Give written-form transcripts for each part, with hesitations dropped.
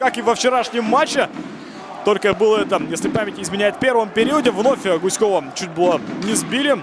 Как и во вчерашнем матче. Только было это, если память не изменяет, в первом периоде. Вновь Гуськова чуть было не сбили.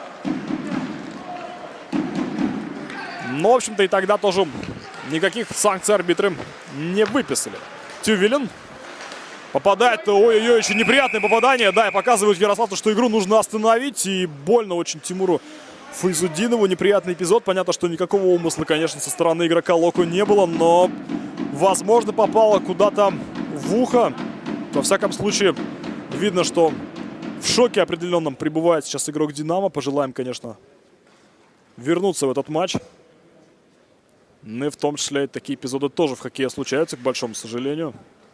Но, в общем-то, и тогда тоже никаких санкций арбитры не выписали. Тювелин попадает. Ой-ой-ой, очень неприятное попадание. Да, и показывают Ярославу, что игру нужно остановить. И больно очень Тимуру Файзутдинову. Неприятный эпизод. Понятно, что никакого умысла, конечно, со стороны игрока Локо не было. Но, возможно, попало куда-то в ухо. Во всяком случае, видно, что в шоке определенном пребывает сейчас игрок Динамо. Пожелаем, конечно, вернуться в этот матч. Ну и в том числе такие эпизоды тоже в хоккее случаются, к большому сожалению.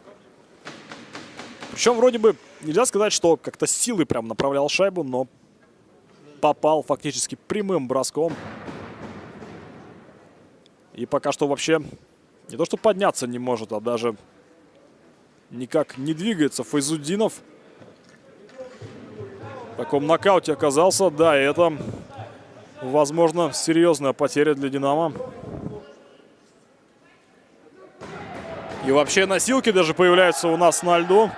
Причем вроде бы нельзя сказать, что как-то силой прям направлял шайбу, но попал фактически прямым броском. И пока что вообще не то что подняться не может, а даже никак не двигается Файзутдинов. В таком нокауте оказался. Да, и это, возможно, серьезная потеря для Динамо. И вообще носилки даже появляются у нас на льду.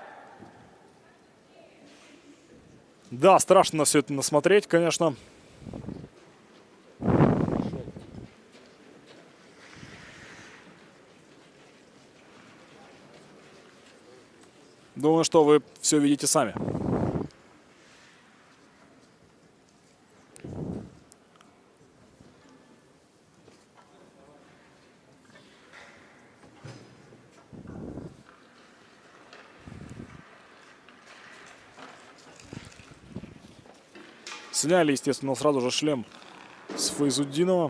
Да, страшно на все это насмотреть, конечно. Думаю, что вы все видите сами. Сняли, естественно, сразу же шлем с Файзутдинова.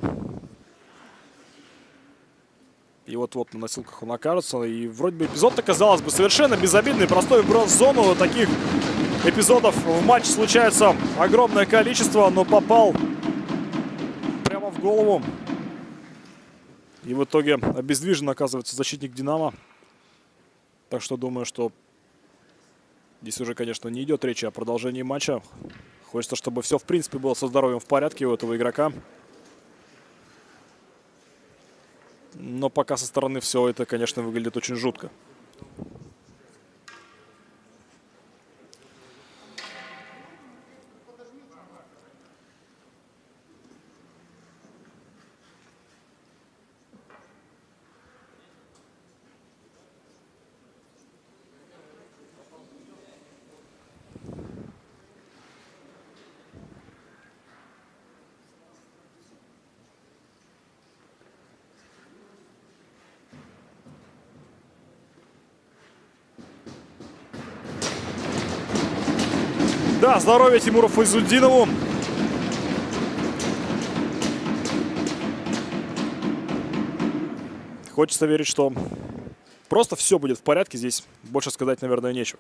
И вот-вот на носилках он окажется. И вроде бы эпизод-то, казалось бы, совершенно безобидный, простой вброс в зону. Таких эпизодов в матче случается огромное количество, но попал прямо в голову. И в итоге обездвижен оказывается защитник Динамо. Так что думаю, что здесь уже, конечно, не идет речи о продолжении матча. Хочется, чтобы все, в принципе, было со здоровьем в порядке у этого игрока. Но пока со стороны все это, конечно, выглядит очень жутко. Да, здоровья Тимуру Файзутдинову. Хочется верить, что просто все будет в порядке. Здесь больше сказать, наверное, нечего.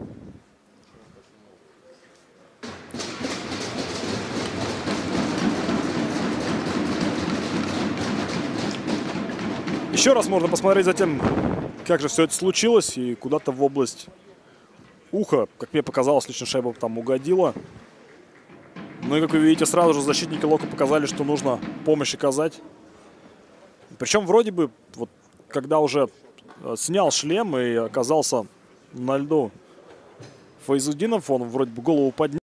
Еще раз можно посмотреть за тем, как же все это случилось. И куда-то в область уха, как мне показалось, лично шайба там угодила. Ну и, как вы видите, сразу же защитники Локо показали, что нужно помощь оказать. Причем вроде бы, вот, когда уже снял шлем и оказался на льду Файзутдинов, он вроде бы голову поднял.